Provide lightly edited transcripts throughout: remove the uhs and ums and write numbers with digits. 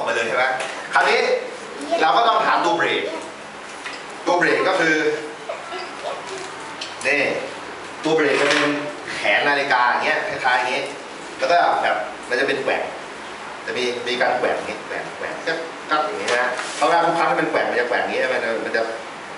ไปเลยใช่ไหมคราวนี้เราก็ต้องหาตัวเบรกก็คือนี่ตัวเบรกจะเป็นแขนนาฬิกาอย่างเงี้ยคล้ายๆอย่างเงี้ยแล้วก็แบบมันจะเป็นแกว่งจะมีการแกว่งนี้แกว่งก็อย่างนี้นะเพราะว่าทุกครั้งที่มันแกว่งมันจะแกว่งนี้มันจะ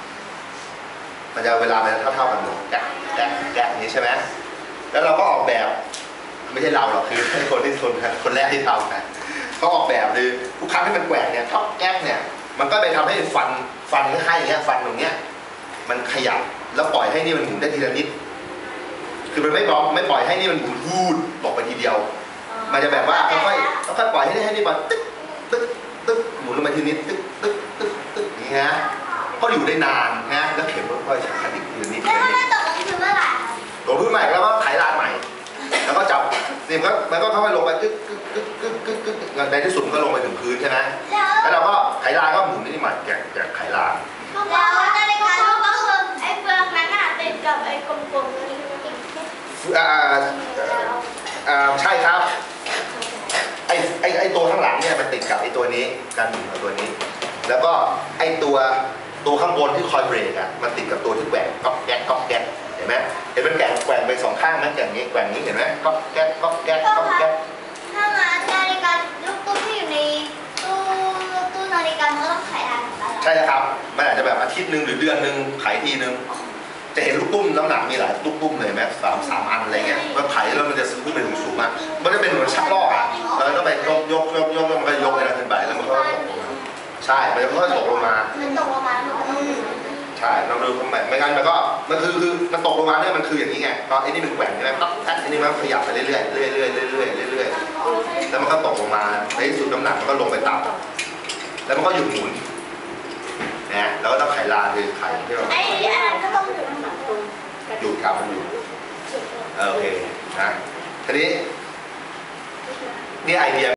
เวลามันเท่ากันหมดแกะอย่างนี้ใช่ไหมแล้วเราก็ออกแบบไม่ใช่เราหรอกคือคนแรกที่ทำนะเขาออกแบบคือทุกครั้งที่มันแกว่งเนี่ยท็อปแก๊กเนี่ยมันก็ไปทำให้ฟันให้อย่างเงี้ยฟันตรงเนี้ยมันขยับแล้วปล่อยให้นี่มันหมุนได้ทีละนิดคือมันไม่ปล่อยให้นี่มันหมุนวูดบอกไปทีเดียวมันจะแบบว่าค่อยปล่อยให้นี่มันตึ๊กหมุนลงมาทีนิดตึ๊กอย่างเงี้ยก็อยู่ได้นานนะแล้วเข็มก็ค่อยๆขัดอีกทีนิดแล้วมันตกลงคือเมื่อไหร่ตกพื้นใหม่แล้วก็ไถลาดใหม่แล้วก็จับนี่มันก็ค่อยๆลงไปในที่สุดมันก็ลงไปถึงพื้นใช่ไหมแล้วเราก็ไถลาดก็หมุนนี่ใหม่แกะไถลาดแล้วนาฬิกาทุกก็คือไอ้เปลือกนั้นน่ะติดกับไอ้กลมๆนี้ใช่ครับไอตัวข้างหลังเนี่ยมันติดกับไอตัวนี้การหมุนกับตัวนี้แล้วก็ไอตัวข้างบนที่คอยเบรกอ่ะมันติดกับตัวที่แกว่งก๊อกแก๊กเห็นไหมเห็นมันแกว่งไปสองข้างนะแกว่งนี้เห็นไหมก๊อกแก๊กถ้ามานาฬิกาลูกตุ้มที่อยู่ในตู้นาฬิกามันก็ต้องไขได้ใช่ครับมันอาจจะแบบอาทิตย์นึงหรือเดือนนึงไขทีนึงจะเห็นลูกตุ้มน้ำหนักมีหลายลูกตุ้มเลยไหมสามอันอะไรเงี้ยว่าไถแล้วมันจะขึ้นไปสูงอ่ะมันจะเป็นเหมือนชักลอกอ่ะเราต้องไปยกแล้วมันก็ยกไปแล้วขึ้นไปแล้วมันก็ตกลงมาใช่มันจะค่อยๆตกลงมาใช่เราดูไม่งั้นมันคือมันตกลงมาเนี่ยมันคืออย่างนี้ไงก็ไอ้นี่มันแกว่งใช่ไหมปั๊บไอ้นี่มันขยับไปเรื่อยๆแล้วมันก็ตกลงมาในที่สุดน้ำหนักมันก็ลงไปต่ำแล้วมันก็หยุดหมุนนะแล้วก็ต้องไขลาคือไขที่เราไอ้อันนั้นก็ต้องหยุดหยุดครับมันหยุดโอเคนะทีนี้นี่ไอเดีย